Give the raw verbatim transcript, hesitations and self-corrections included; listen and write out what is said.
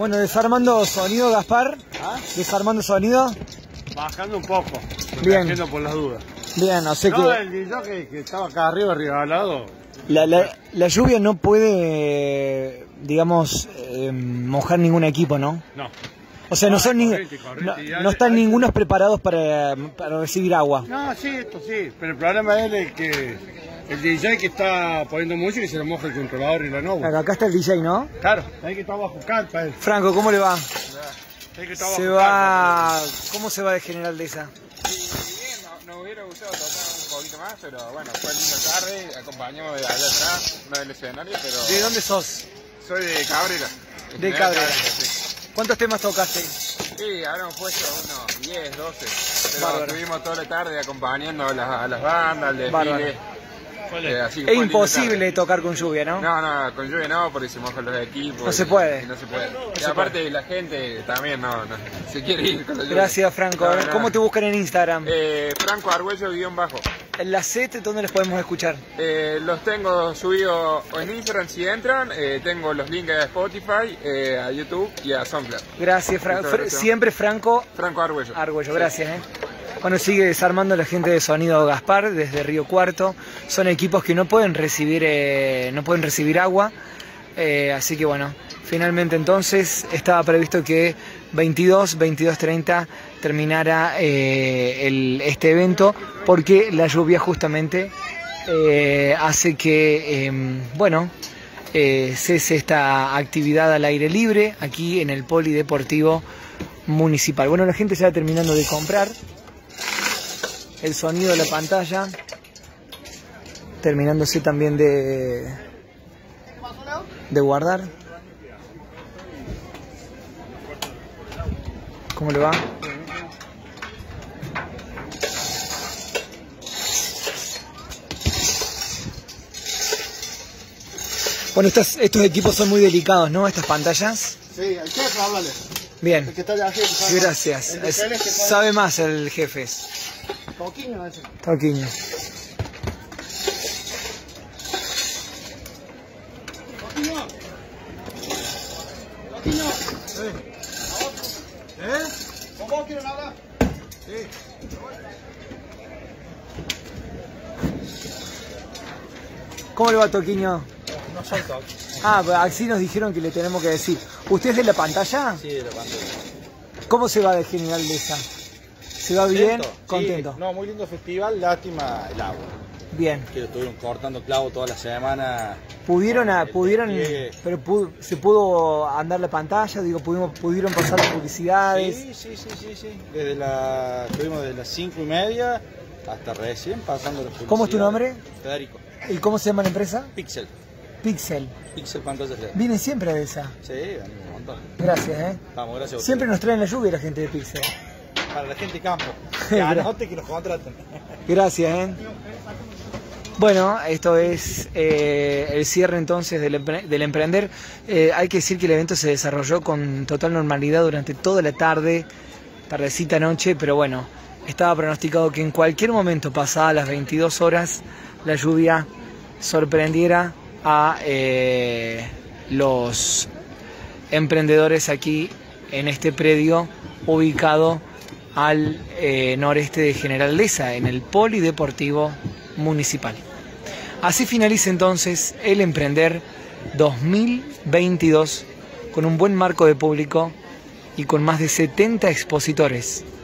Bueno, desarmando sonido, Gaspar. ¿Ah? Desarmando sonido. Bajando un poco. Bien. Haciendo por las dudas. Bien, o sea No, que el D J que, que estaba acá arriba, arriba al lado. la, la, la lluvia no puede, digamos, eh, mojar ningún equipo, ¿no? No. O sea, no, son ni, corriente, corriente, no, ya no le- están hay- ningunos preparados para, para recibir agua. No, sí, esto sí. Pero el problema es el que el D J que está poniendo música y se lo moja el controlador y la no. Acá, acá está el D J, ¿no? Claro, hay que estar bajo carpa. eh. Franco, ¿cómo le va? Hay que estar Se bajo va... ¿Cómo se va de General Dehesa? Sí, bien, no, no hubiera gustado tocar un poquito más, pero bueno, fue linda tarde, acompañamos de allá atrás, no del escenario, pero ¿De dónde sos? soy de Cabrera. De General Cabrera. Sí. ¿Cuántos temas tocaste? Sí, habremos puesto unos diez, doce, pero Bárbaro. estuvimos toda la tarde acompañando a las, a las bandas, al desfile. Bárbaro. eh, así que Es fue linda imposible tarde. tocar con lluvia, ¿no? No, no, con lluvia no, porque se mojan los equipos. No se y- puede. y no se puede. y se aparte la gente también no, no, se quiere ir con la lluvia. Gracias, Franco. No, no. ¿Cómo te buscan en Instagram? Eh, Franco Arguello guión bajo. En la set, ¿dónde les podemos escuchar? Eh, los tengo subidos en Instagram si entran, eh, tengo los links a Spotify, eh, a YouTube y a SoundCloud. Gracias, Franco. Muchas gracias. Siempre Franco Franco Arguello. Argüello, gracias. ¿eh? Bueno, sigue desarmando la gente de Sonido Gaspar desde Río Cuarto. Son equipos que no pueden recibir, eh, no pueden recibir agua. Eh, así que bueno, finalmente entonces estaba previsto que veintidós, veintidós treinta terminara eh, el, este evento, porque la lluvia justamente eh, hace que, eh, bueno, eh, cese esta actividad al aire libre aquí en el Polideportivo Municipal. Bueno, la gente ya va terminando de comprar. El sonido de la pantalla terminándose también de, de guardar. ¿Cómo le va? Bueno, estas, estos equipos son muy delicados, ¿no? Estas pantallas. Sí, el jefe, háblale. Bien, El que está allá arriba. sabe más. gracias. El de Es- Celeste sabe- sabe más el jefe. Toquiño ese. Toquiño. Toquiño. Toquiño. ¿Eh? ¿Con vos quieren hablar? Sí. ¿Cómo le va, Toquiño? No soy Toquiño. Ah, pues así nos dijeron que le tenemos que decir. ¿Usted es de la pantalla? Sí, de la pantalla. ¿Cómo se va de General Dehesa? ¿Se va bien? Contento. Sí, no, muy lindo festival, lástima el agua. Bien. Que estuvieron cortando clavo toda la semana. ¿Pudieron, a- El pudieron, despliegue. pero pudo- se pudo andar la pantalla? Digo, pudimos, pudieron pasar las publicidades. Sí, sí, sí, sí, sí. Desde la, estuvimos desde las cinco y media hasta recién pasando los ¿Cómo es tu nombre? Federico. ¿Y cómo se llama la empresa? Pixel. Pixel. Pixel pantallas L E D. Viene siempre de esa. Sí, venimos un montón. Gracias, ¿eh? Vamos, gracias a ustedes. Siempre nos traen la lluvia la gente de Pixel. Para la gente de campo. Que anote que nos contraten. Gracias, ¿eh? Bueno, esto es eh, el cierre entonces del, empre- del Emprender. Eh, hay que decir que el evento se desarrolló con total normalidad durante toda la tarde, tardecita noche, pero bueno, estaba pronosticado que en cualquier momento, pasadas las veintidós horas, la lluvia sorprendiera a eh, los emprendedores aquí en este predio ubicado al eh, noreste de General Dehesa, en el Polideportivo Municipal. Así finaliza entonces el Emprender dos mil veintidós con un buen marco de público y con más de setenta expositores